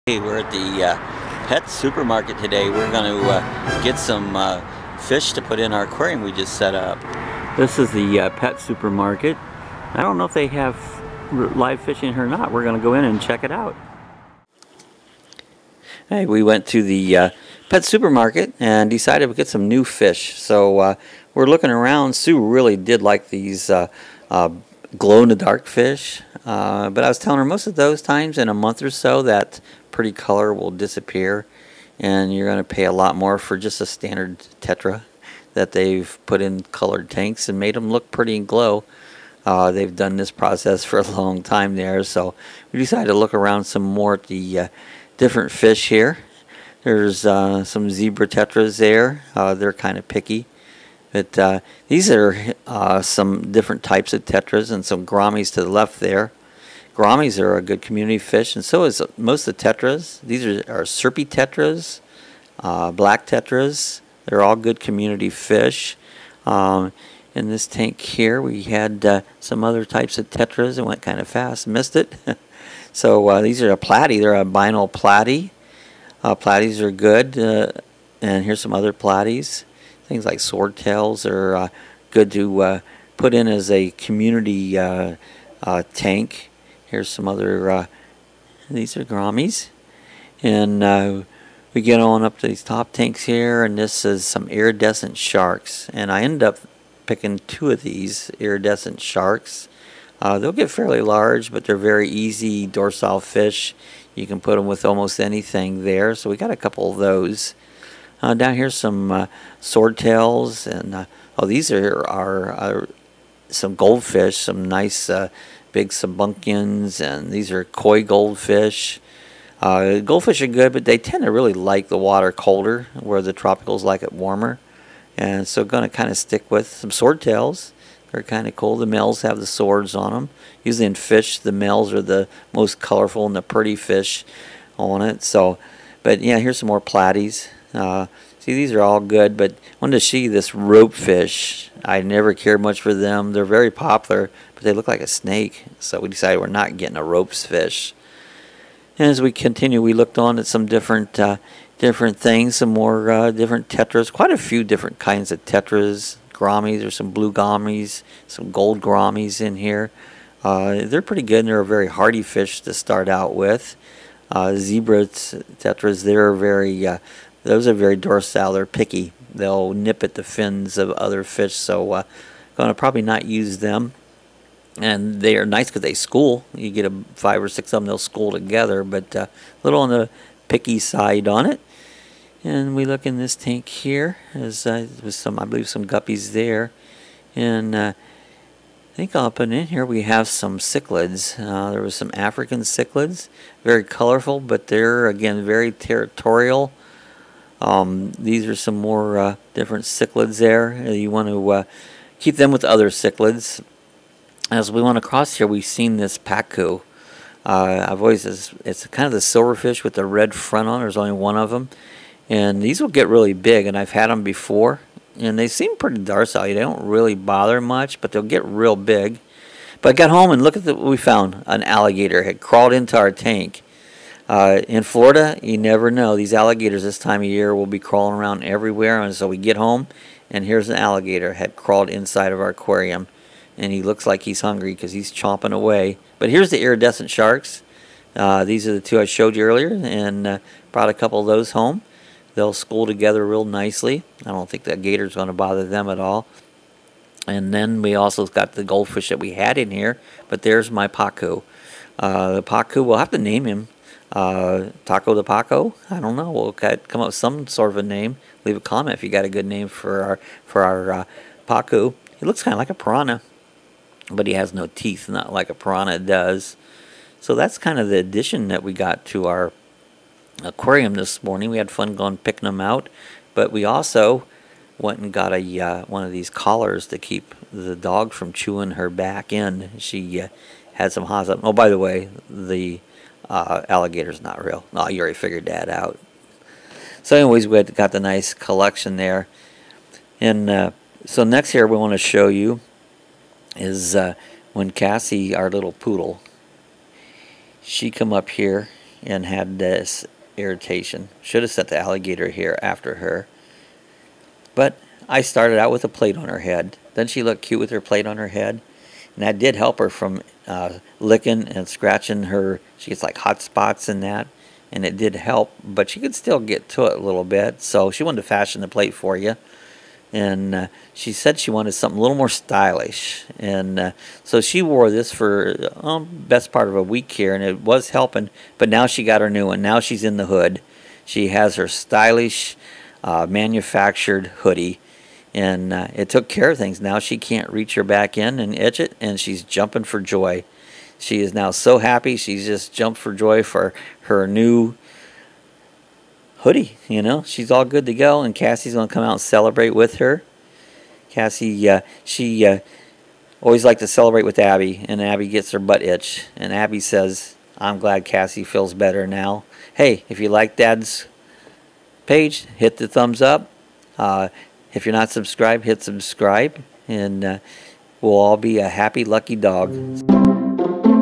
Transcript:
Hey, we're at the pet supermarket today. We're going to get some fish to put in our aquarium we just set up. This is the pet supermarket. I don't know if they have live fish in here or not. We're going to go in and check it out. Hey, we went to the pet supermarket and decided to get some new fish. So we're looking around. Sue really did like these glow-in-the-dark fish. But I was telling her most of those times in a month or so that pretty color will disappear and you're going to pay a lot more for just a standard tetra that they've put in colored tanks and made them look pretty and glow. They've done this process for a long time there, so we decided to look around some more at the different fish here. There's some zebra tetras there. They're kind of picky. But these are some different types of tetras and some gouramis to the left there. Gouramis are a good community fish, and so is most of the tetras. These are Serpy tetras, black tetras. They're all good community fish. In this tank here, we had some other types of tetras. It went kind of fast, missed it. So these are a platy. They're a albino platy. Platies are good, and here's some other platies. Things like swordtails are good to put in as a community tank. Here's some other, these are gouramis. And we get on up to these top tanks here, and this is some iridescent sharks. And I ended up picking two of these iridescent sharks. They'll get fairly large, but they're very easy dorsal fish. You can put them with almost anything there. So we got a couple of those. Down here's some swordtails, and oh, these are some goldfish, some nice big subuncuans, and these are koi goldfish. Goldfish are good, but they tend to really like the water colder, where the tropicals like it warmer. And so going to kind of stick with some swordtails. They're kind of cool. The males have the swords on them. Usually in fish, the males are the most colorful and the pretty fish on it. So, but yeah, here's some more platies. See, these are all good, but I wanted to show you this rope fish. I never cared much for them. They're very popular, but they look like a snake. So we decided we're not getting a ropes fish. And as we continue, we looked on at some different things, some more different tetras. Quite a few different kinds of tetras. Gouramis, there's some blue gouramis, some gold gouramis in here. They're pretty good, and they're a very hardy fish to start out with. Zebra tetras, they're very... those are very dorsal. They're picky. They'll nip at the fins of other fish, so going to probably not use them. And they are nice because they school. You get 5 or 6 of them, they'll school together, but a little on the picky side on it. And we look in this tank here. As with some, I believe, some guppies there. And I think up and in here we have some cichlids. There was some African cichlids, very colorful, but they're again very territorial. These are some more different cichlids there. You want to keep them with other cichlids. As we went across here, we've seen this pacu. It's kind of the silverfish with the red front on. There's only one of them. And these will get really big, and I've had them before. And they seem pretty docile. They don't really bother much, but they'll get real big. But I got home and look at what we found. An alligator had crawled into our tank. In Florida, you never know. These alligators this time of year will be crawling around everywhere. And so we get home, and here's an alligator had crawled inside of our aquarium. And he looks like he's hungry because he's chomping away. But here's the iridescent sharks. These are the two I showed you earlier, and brought a couple of those home. They'll school together real nicely. I don't think that gator's going to bother them at all. And then we also got the goldfish that we had in here. But there's my pacu. The pacu, we'll have to name him. Taco de Paco? I don't know. We'll come up with some sort of a name. Leave a comment if you got a good name for our pacu. He looks kind of like a piranha, but he has no teeth, not like a piranha does. So that's kind of the addition that we got to our aquarium this morning. We had fun going picking them out, but we also went and got a one of these collars to keep the dog from chewing her back in. She had some haws up. Oh, by the way, the alligator's not real. Oh, you already figured that out. So anyways, we got the nice collection there. And so next here we want to show you is when Cassie, our little poodle, she come up here and had this irritation. Should have sent the alligator here after her. But I started out with a plate on her head. Then she looked cute with her plate on her head. And that did help her from licking and scratching her. She gets like hot spots in that. And it did help. But she could still get to it a little bit. So she wanted to fashion the plate for you. And she said she wanted something a little more stylish. And so she wore this for best part of a week here. And it was helping. But now she got her new one. Now she's in the hood. She has her stylish manufactured hoodie. And it took care of things. Now she can't reach her back in and itch it, and she's jumping for joy. She is now so happy. She's just jumped for joy for her new hoodie. You know, she's all good to go, and Cassie's going to come out and celebrate with her. Cassie, she always liked to celebrate with Abby, and Abby gets her butt itch. And Abby says, I'm glad Cassie feels better now. Hey, if you like Dad's page, hit the thumbs up. If you're not subscribed, hit subscribe, and we'll all be a happy, lucky dog.